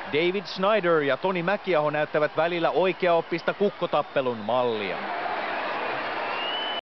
David Snyder ja Toni Mäkiaho näyttävät välillä oikeaoppista kukkotappelun mallia.